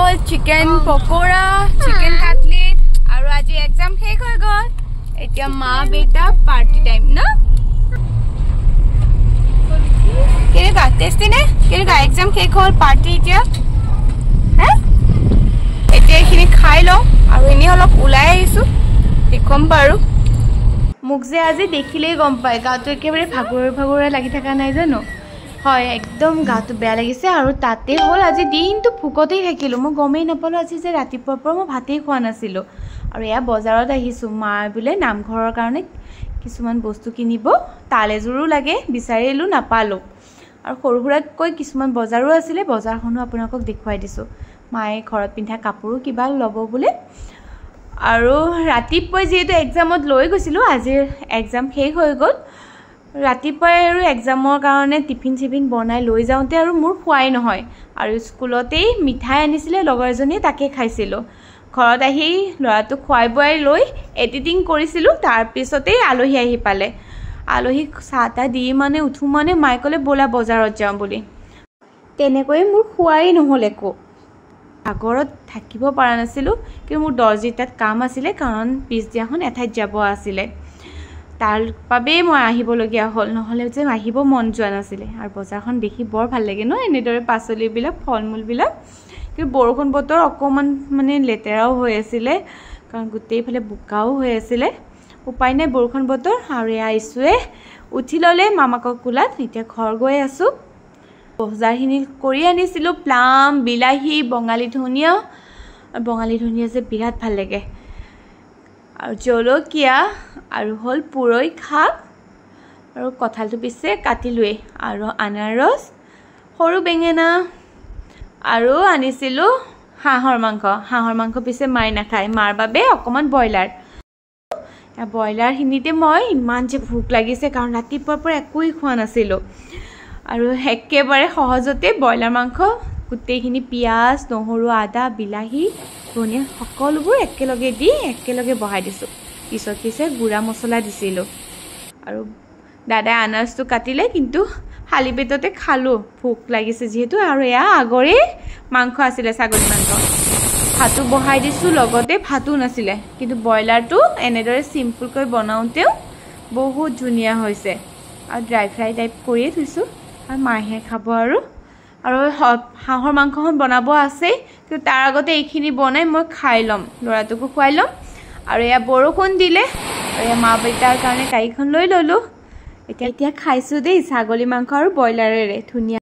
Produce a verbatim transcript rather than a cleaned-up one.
গ'ল chicken pakora chicken cutlet আৰু আজি এক্সাম শেষ হৈ গ'ল এতিয়া মা বেটা পাৰ্টি টাইম না কেনেকা টেষ্টি নে কেনেকা এক্সাম শেষ হ'ল পাৰ্টি এতিয়া হে এতিয়া এইখিনি খাই লওঁ আৰু এনে অলপ ওলাই আহিছোঁ দেখুৱাম বাৰু মোক যে আজি দেখিলেই গম পায় গাটো একেবাৰে ভাগৰে ভাগৰে লাগি থকা নাই জানো হয় একদম গাটো বেয়া লাগিছে আৰু তাতে হ'ল আজি দিনটো ভোকতেই থাকিলোঁ মই গমেই নাপালোঁ আজি যে ৰাতিপুৱাৰ পৰা মই ভাতেই খোৱা নাছিলোঁ আৰু এয়া বজাৰত আহিছোঁ মাৰ বোলে নামঘৰৰ কাৰণে কিছুমান বস্তু কিনিব তাল এযোৰো লাগে বিচাৰিলোঁ নাপালোঁ আৰু সৰু সুৰাকৈ কিছুমান বজাৰো আছিলে বজাৰখনো আপোনালোকক দেখুৱাই দিছোঁ মায়ে ঘৰত পিন্ধা কাপোৰো কিবা ল'ব বোলে আৰু ৰাতিপুৱাই যিহেতু এক্সামত লৈ গৈছিলোঁ আজিৰ এক্সাম শেষ হৈ গ'ল ৰাতিপুৱাই আৰু এক্সামৰ কাৰণে টিফিন চিফিন বনাই লৈ যাওঁতে আৰু মোৰ খোৱাই নহয় আৰু স্কুলতেই মিঠাই আনিছিলে লগৰ এজনীয়ে তাকে খাইছিলোঁ ঘৰত আহি ল'ৰাটোক খুৱাই বুৱাই লৈ এডিটিং কৰিছিলোঁ তাৰপিছতেই আলহী আহি পালে আলহীক চাহ তাহ দি মানে উঠো মানে মায়ে ক'লে ব'লা বজাৰত যাওঁ বুলি তেনেকৈয়ে মোৰ খোৱাই নহ'ল একো আগৰত থাকিব পৰা নাছিলোঁ কিন্তু মোৰ দৰ্জী তাত কাম আছিলে কাৰণ পিছদিনাখন এঠাইত যাব আছিলে তাৰ বাবেই মই আহিবলগীয়া হ'ল নহ'লে যে আহিব মন যোৱা নাছিলে আৰু বজাৰখন দেখি বৰ ভাল লাগে ন এনেদৰে পাচলিবিলাক ফল মূলবিলাক কিন্তু বৰষুণ বতৰ অকণমান মানে লেতেৰাও হৈ আছিলে কাৰণ গোটেইফালে বোকাও হৈ আছিলে উপায় নাই বৰষুণ বতৰ আৰু এয়া আহিছোঁৱে উঠি ল'লে মামাকৰ কোলাত এতিয়া ঘৰ গৈ আছোঁ বজাৰখিনি কৰি আনিছিলোঁ প্লাম বিলাহী বঙালী ধনিয়া আৰু বঙালী ধনিয়া যে বিৰাট ভাল লাগে আৰু জলকীয়া আৰু হ'ল পুৰৈ শাক আৰু কঁঠালটো পিছে কাটিলোৱেই আৰু আনাৰস সৰু বেঙেনা আৰু আনিছিলোঁ হাঁহৰ মাংস হাঁহৰ মাংস পিছে মায়ে নাখায় মাৰ বাবে অকণমান ব্ৰইলাৰ ব্ৰইলাৰখিনিতে মই ইমান যে ভোক লাগিছে কাৰণ ৰাতিপুৱাৰ পৰা একোৱেই খোৱা নাছিলোঁ আৰু একেবাৰে সহজতে ব্ৰইলাৰ মাংস গোটেইখিনি পিঁয়াজ নহৰু আদা বিলাহী ধনিয়া সকলোবোৰ একেলগে দি একেলগে বহাই দিছোঁ পিছত পিছে গুড়া মছলা দিছিলোঁ আৰু দাদাই আনাৰসটো কাটিলে কিন্তু খালী পেটতে খালোঁ ভোক লাগিছে যিহেতু আৰু এয়া আগৰে মাংস আছিলে ছাগলী মাংস ভাতো বহাই দিছোঁ লগতে ভাতো নাছিলে কিন্তু ব্ৰইলাৰটো এনেদৰে চিম্পুলকৈ বনাওঁতেও বহুত ধুনীয়া হৈছে আৰু ড্ৰাই ফ্ৰাই টাইপ কৰিয়ে থৈছোঁ আৰু মাহে খাব আৰু আৰু হাঁহৰ মাংসখন বনাব আছেই কিন্তু তাৰ আগতে এইখিনি বনাই মই খাই ল'ম ল'ৰাটোকো খুৱাই ল'ম আৰু এয়া বৰষুণ দিলে আৰু এয়া মা বেটাৰ কাৰণে গাড়ীখন লৈ ল'লোঁ এতিয়া এতিয়া খাইছোঁ দেই ছাগলী মাংস আৰু ব্ৰইলাৰেৰে ধুনীয়া